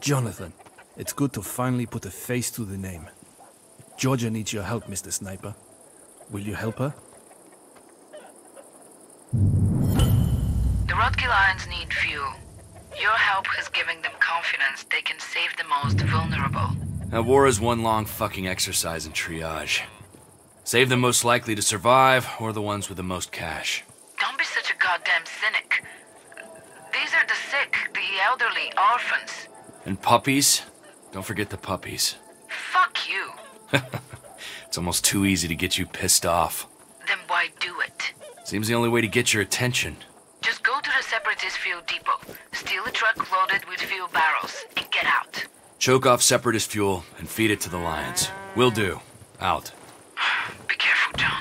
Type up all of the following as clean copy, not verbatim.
Jonathan, it's good to finally put a face to the name. Georgia needs your help, Mr. Sniper. Will you help her? The Rodkey Lions need fuel. Your help is giving them confidence they can save the most vulnerable. That war is one long fucking exercise in triage. Save the most likely to survive, or the ones with the most cash. Don't be such a goddamn cynic. These are the sick, the elderly, orphans. And puppies? Don't forget the puppies. Fuck you. It's almost too easy to get you pissed off. Then why do it? Seems the only way to get your attention. Just go to the Separatist fuel depot, steal a truck loaded with fuel barrels, and get out. Choke off Separatist fuel and feed it to the Lions. Will do. Out. Be careful, John.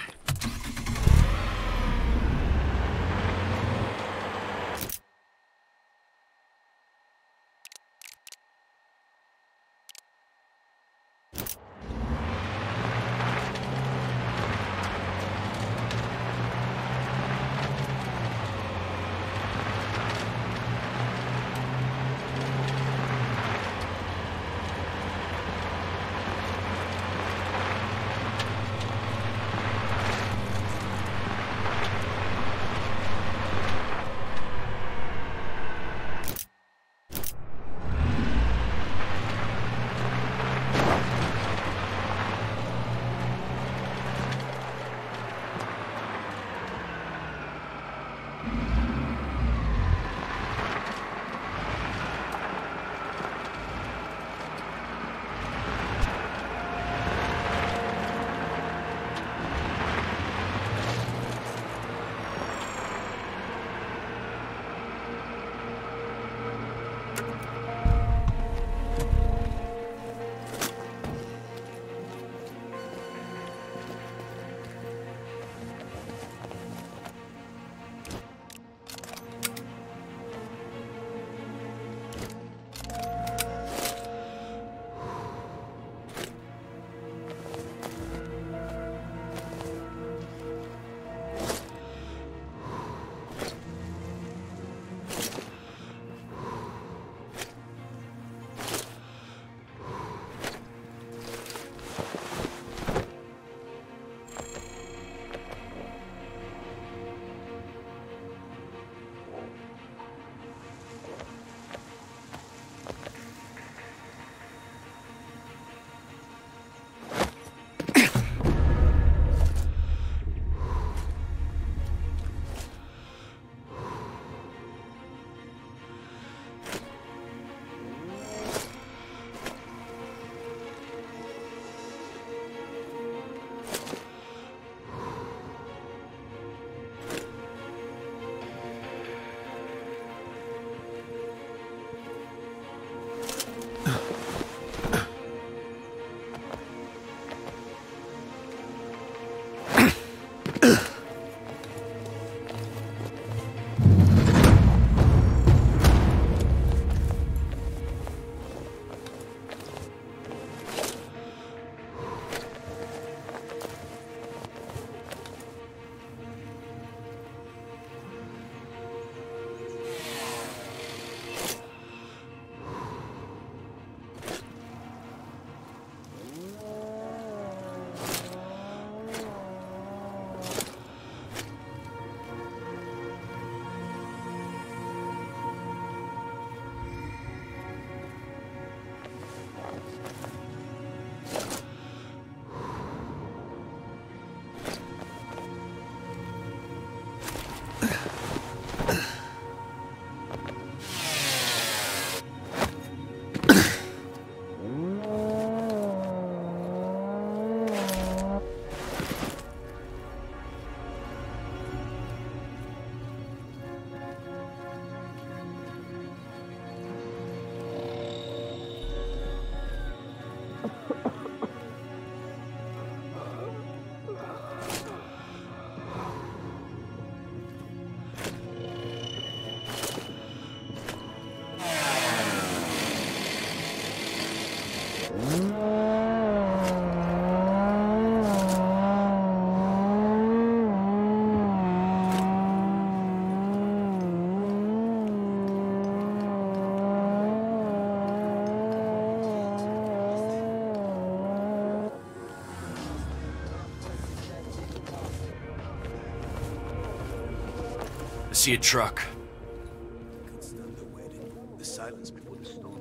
see a truck. Can't stand the waiting. The silence before the storm.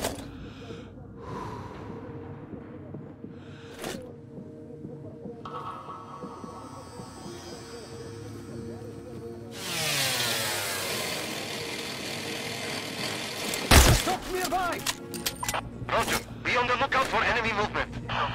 Stop nearby! Roger. Be on the lookout for enemy movement.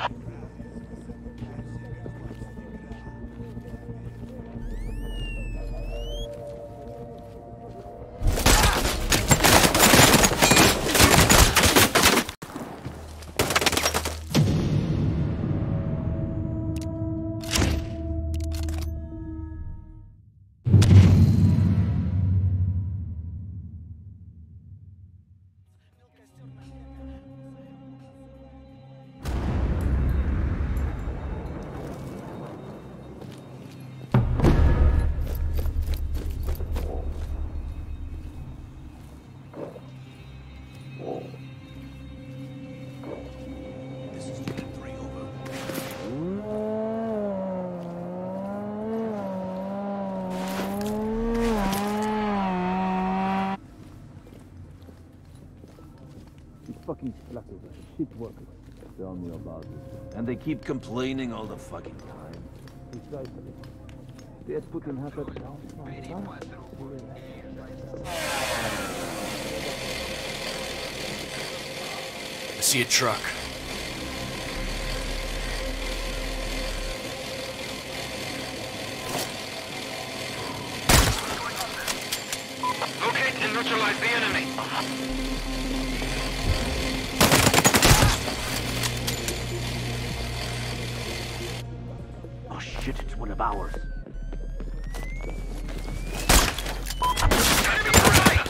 This is Unit 3, over. These fucking slackers are shit workers. Tell me about it. And they keep complaining all the fucking time. Precisely. Let's put in half a I see a truck. Locate and neutralize the enemy. Oh shit, it's one of ours. Enemy right!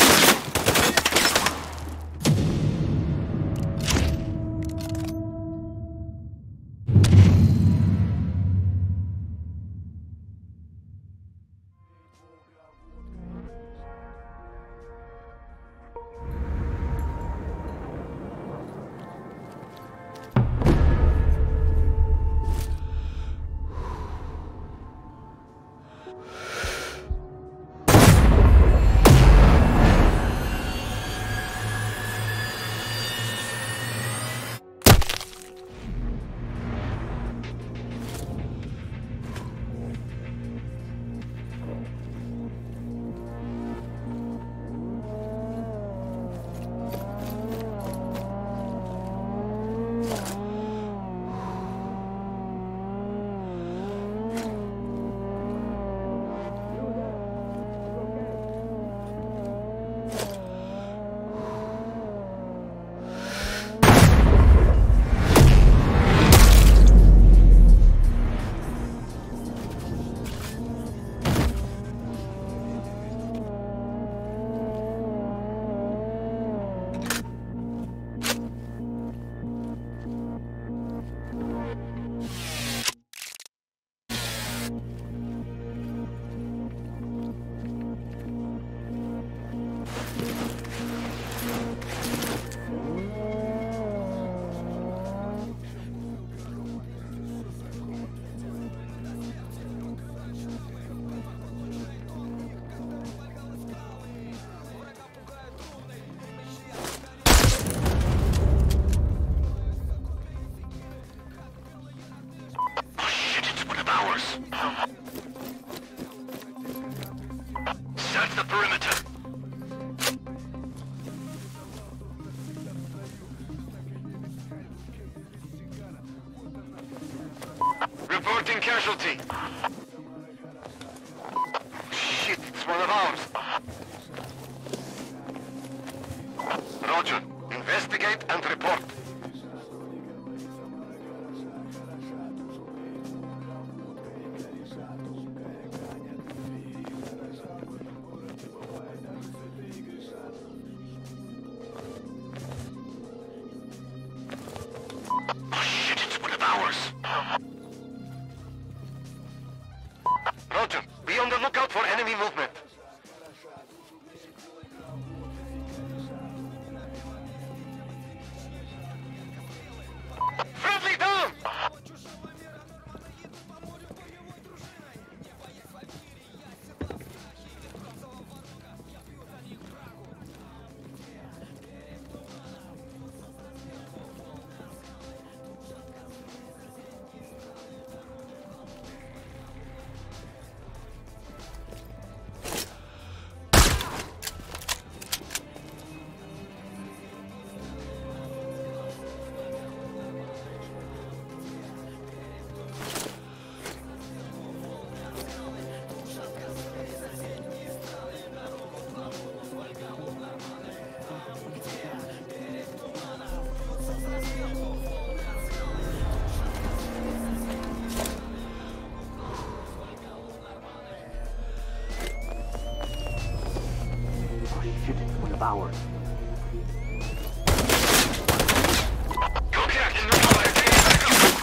Search the perimeter. Reporting casualty. Shit, it's one of ours. Roger. Investigate and report. ours. Contact and neutralize the enemy.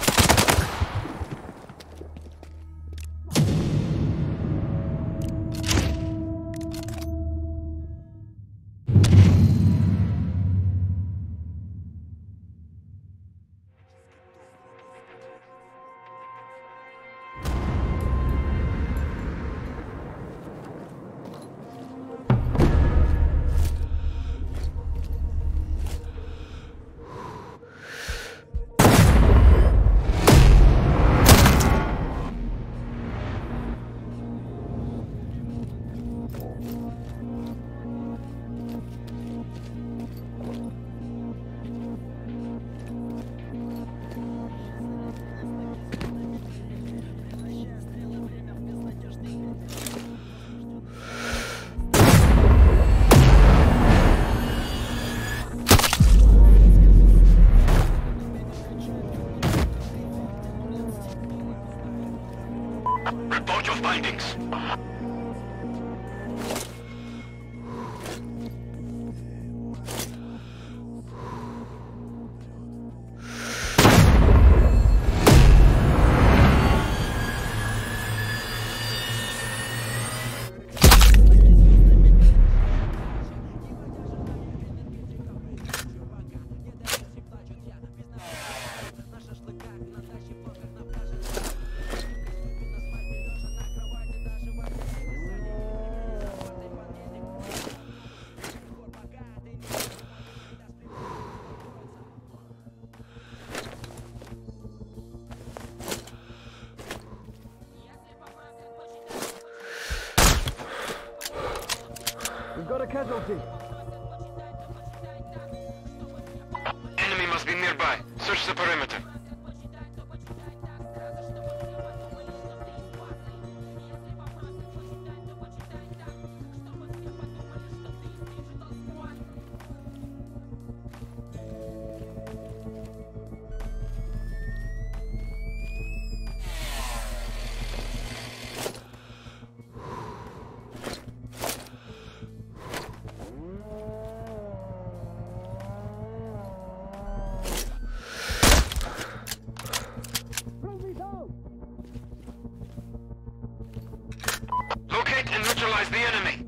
Report your findings. We've got a casualty. Enemy must be nearby. Search the perimeter. Locate and neutralize the enemy.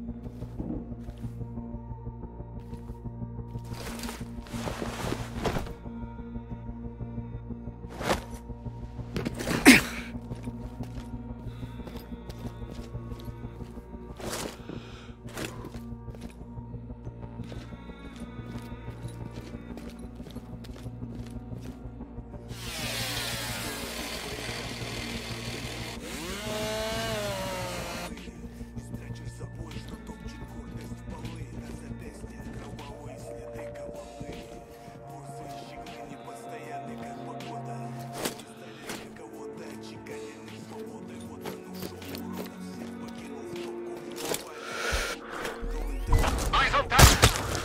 Eyes on target.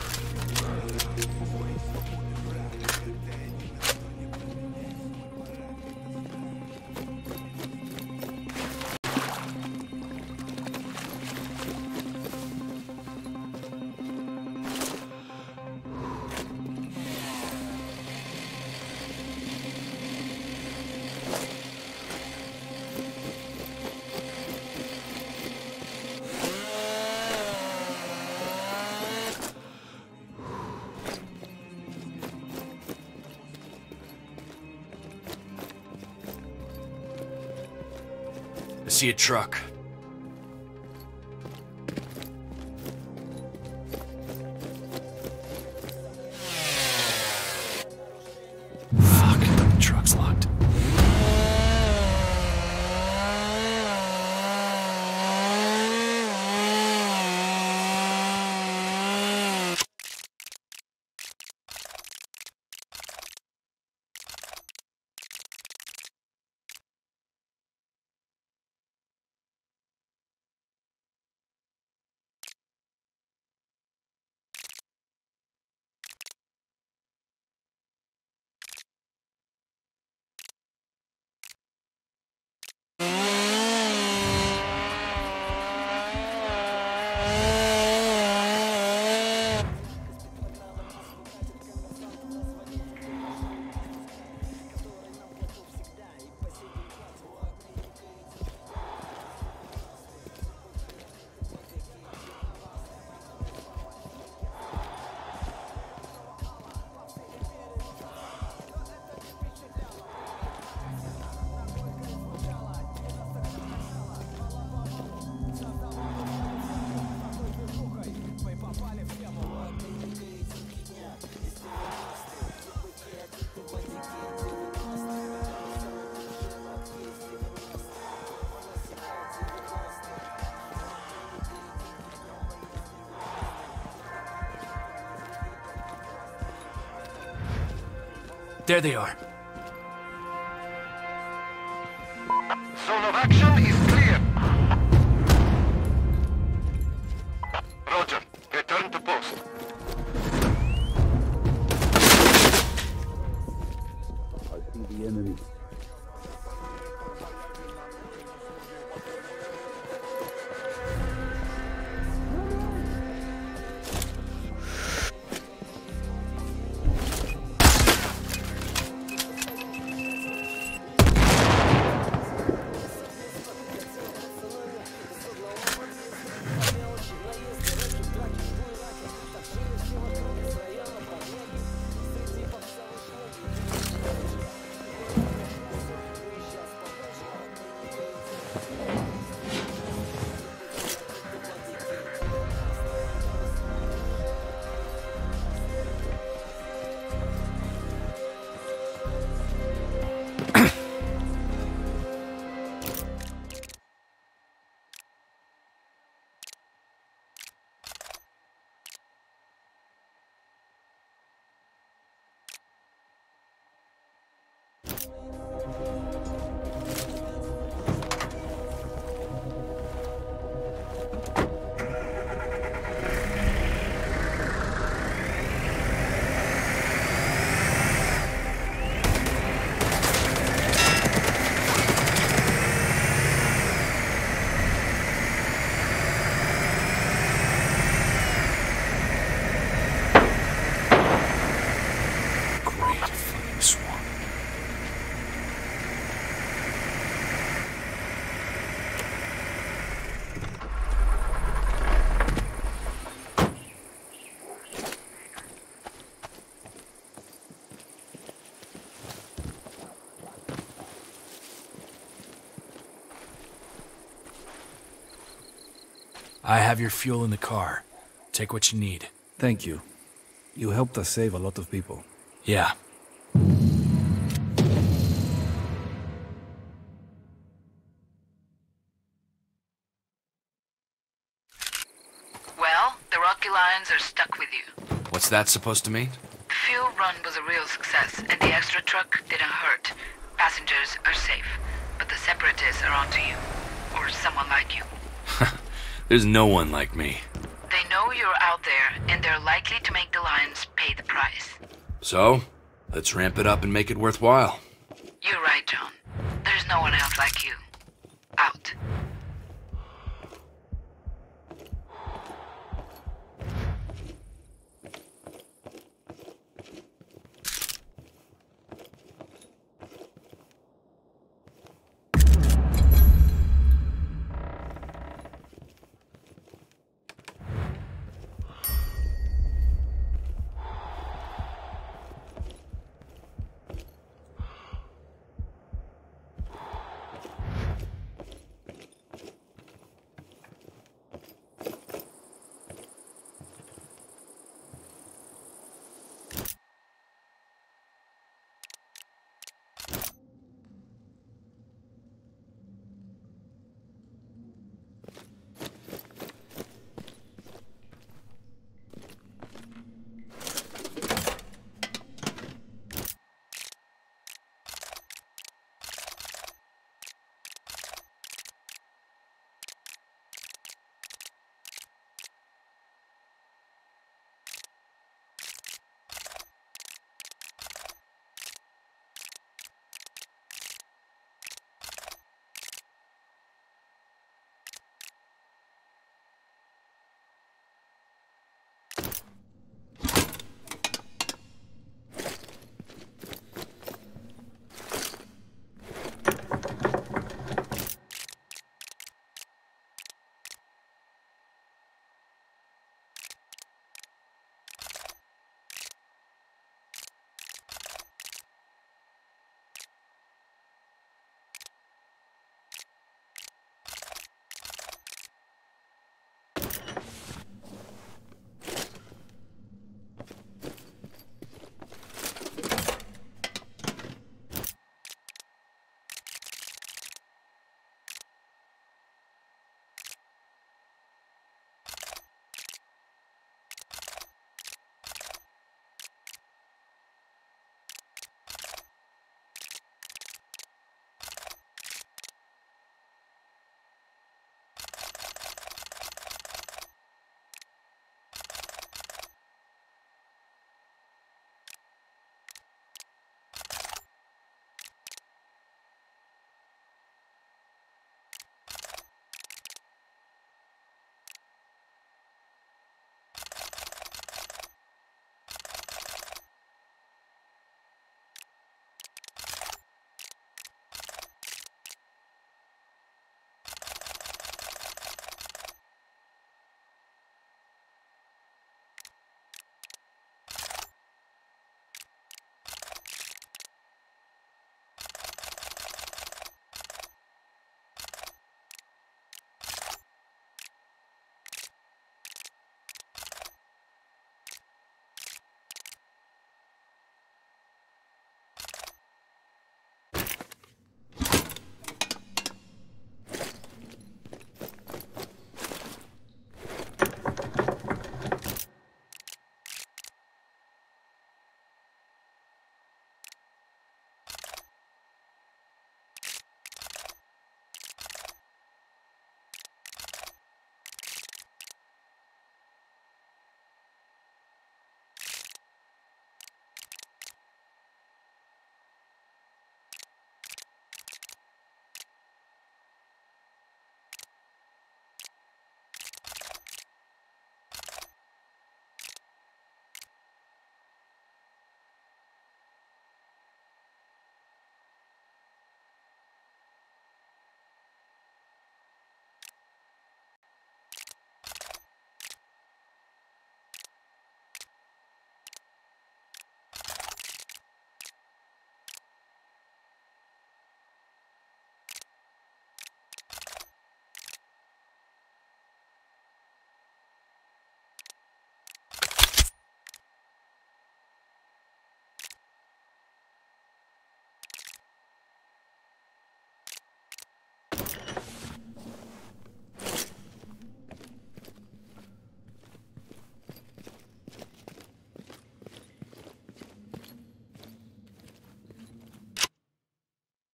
I see a truck. Fuck, the truck's locked. There they are. Zone of action is clear. Roger. Return to post. I see the enemy. I have your fuel in the car. Take what you need. Thank you. You helped us save a lot of people. Yeah. Well, the Rocky Lions are stuck with you. What's that supposed to mean? The fuel run was a real success, and the extra truck didn't hurt. Passengers are safe, but the Separatists are onto you. Or someone like you. There's no one like me. They know you're out there, and they're likely to make the Lions pay the price. So, let's ramp it up and make it worthwhile. You're right, John. There's no one else like you. Out.